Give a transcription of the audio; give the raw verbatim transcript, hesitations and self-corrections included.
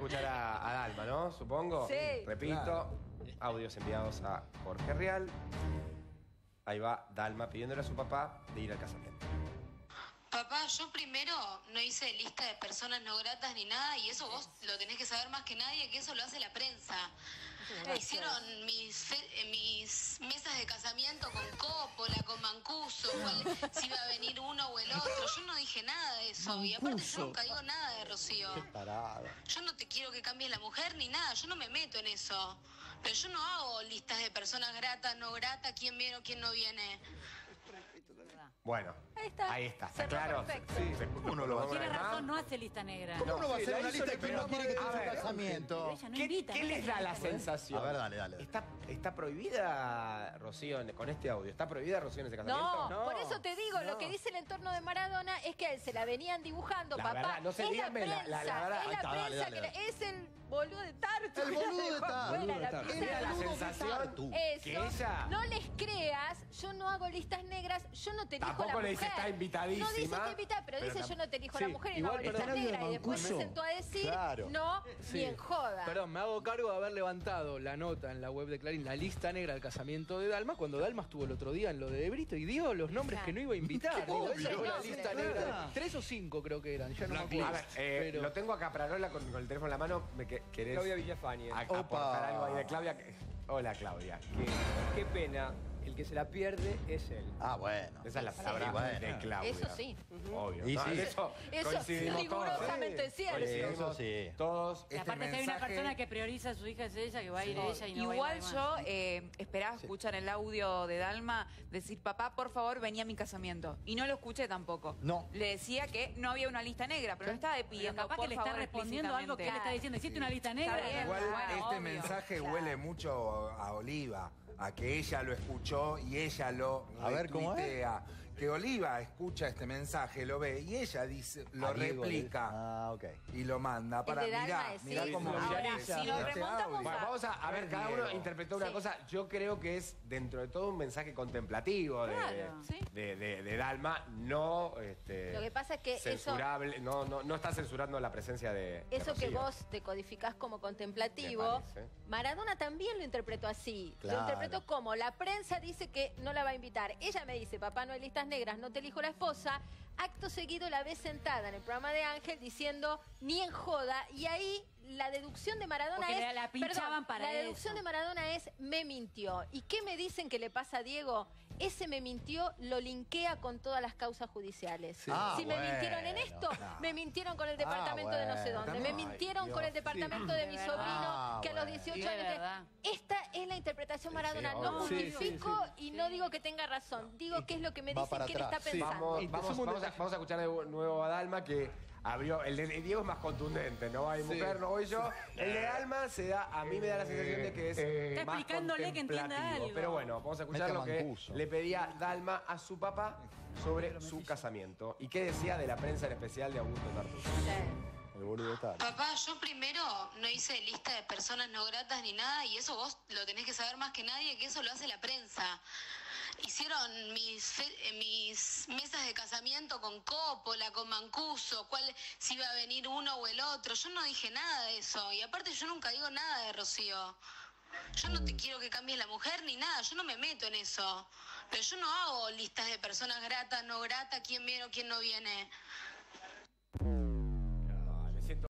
Escuchar a, a Dalma, ¿no? Supongo. Sí. Repito, claro. Audios enviados a Jorge Real. Ahí va Dalma pidiéndole a su papá de ir al casamiento. Papá, yo primero no hice lista de personas no gratas ni nada, y eso vos lo tenés que saber más que nadie, que eso lo hace la prensa. Hicieron mis, fe, mis mesas de casamiento con Coppola, con Mancuso, cuál, si iba a venir uno o el otro. Yo no dije nada de eso. Mancuso. Y aparte yo nunca digo nada de Rocío. Qué parada. Yo no te quiero que cambies la mujer ni nada, yo no me meto en eso. Pero yo no hago listas de personas gratas, no gratas, quién viene o quién no viene. Bueno, ahí está, ahí está, está cerró claro. perfecto. Sí, se, uno lo va a hacer. Tiene razón, no hace lista negra. ¿Cómo no, no va a sí, hacer una hizo lista que no quiere que tenga un casamiento? Ella no ¿Qué, invita, ¿qué no les da la sensación? A ver, dale, dale. dale. ¿Está, está prohibida, Rocío, en- con este audio? ¿Está prohibida Rocío en ese casamiento? No, No, por eso te digo, no. lo que dice el entorno de Maradona es que a él se la venían dibujando, La papá. verdad, no sé, es la díganme la- prensa, la- la verdad. es Ahí la está, dale, prensa dale, que dale. la- es el boludo de Tartu. El que la boludo de dejó Tartu. afuera, Boludo de la Tartu. pizarra. Era la boludo de sensación Tartu. Eso, que ella... no les creas, yo no hago listas negras, yo no te elijo Tampoco la mujer. le dice está invitadísima. No dice está invitada, pero, Pero dice tam- yo no te elijo Sí, la mujer y no igual, hago listas perdón. negras. Y después se Mancuso. sentó a decir, Claro. no, Sí. ni en joda. Perdón, me hago cargo de haber levantado la nota en la web de Clarín, la lista negra del casamiento de Dalma, cuando Dalma estuvo el otro día en lo de Brito y dio los nombres Claro. que no iba a invitar. Digo, esa Obvio. fue la Sí, lista sí, negra. claro. Tres o cinco creo que eran, ya no me A acuerdo. ver, eh, Pero- lo tengo acá para Lola con, con el teléfono en la mano. ¿Me que- querés Claudia Villafañe. a- Opa. aportar algo ahí de Claudia? Hola, Claudia. Qué, qué pena, el que se la pierde es él. Ah, bueno. Esa es la Sí. palabra Bueno. de Claudia. Eso sí. Obvio. Y No, sí. en eso, Eso coincidimos rigurosamente todos. cierto. Coincidimos Eso sí. Todos. Y aparte, si hay una persona que prioriza a su hija, es ella, que va a ir ella y no Igual va a ir nadie yo más. eh, esperaba escuchar el audio de Dalma decir, papá, por favor, vení a mi casamiento. Y no lo escuché tampoco. No. Le decía que no había una lista negra, pero no estaba Pero pidiendo, capaz por que le está favor, respondiendo algo que él le está diciendo. Hiciste una lista negra. Está bien. Igual Bueno, este obvio. mensaje Claro. huele mucho a Oliva, a que ella lo escuchó y ella lo A ver, ¿cómo es? retuitea. Que Oliva escucha este mensaje, lo ve y ella dice, lo A Diego le- replica Ah, ok. y lo manda para de Dalma mirar, es mirá sí. cómo Ahora, viraliza si nos este remontamos audio. Bueno, vamos a, a ver, cada uno Diego. interpretó una Sí. cosa. Yo creo que es, dentro de todo, un mensaje contemplativo de, Claro, sí. de, de- de Dalma. No este, Lo que pasa es que eso- censurable, no, no, no está censurando la presencia de. de Eso que Rocío. vos te codificás como contemplativo, Me parece. Maradona también lo interpretó así. Claro. Lo interpretó como la prensa dice que no la va a invitar. Ella me dice, papá, no hay listas negras, no te elijo la esposa. Acto seguido la ves sentada en el programa de Ángel diciendo ni en joda. Y ahí la deducción de Maradona Porque es. la- la pinchaban perdón, para La eso. deducción de Maradona es me mintió. ¿Y qué me dicen que le pasa a Diego? Ese me mintió lo linkea con todas las causas judiciales. Ah, si me bueno, mintieron en esto, claro. me mintieron con el Ah, departamento de no sé bueno. dónde. Me Ay, mintieron Dios. con el departamento de mi De sobrino verdad. que a los Ah, dieciocho Y de años. verdad. Esta es la interpretación Maradona. sí, no obvio. Sí, justifico sí, y no digo que tenga razón. Digo qué es lo que me Va dicen para que él está atrás. Sí. pensando. Vamos, Y vamos, somos un vamos a, detalle. vamos a escuchar de nuevo a Dalma que abrió. El de Diego es más contundente, ¿no? Hay Sí. mujer, no voy yo. El de Dalma se da, a mí me da la sensación de que es Está más explicándole que entienda contemplativo. algo. Pero bueno, vamos a escuchar Mete lo que Mancuso. le pedía Dalma a su papá sobre su casamiento. ¿Y qué decía de la prensa en especial de Augusto Tartu? El boludo está. Papá, yo primero no hice lista de personas no gratas ni nada, y eso vos lo tenés que saber más que nadie, que eso lo hace la prensa. Hicieron mis, fe- eh, mis mesas de casamiento con Coppola, con Mancuso, cuál, si iba a venir uno o el otro. Yo no dije nada de eso, y aparte yo nunca digo nada de Rocío. Yo no te quiero que cambies la mujer ni nada, yo no me meto en eso. Pero yo no hago listas de personas gratas, no gratas, quién viene o quién no viene.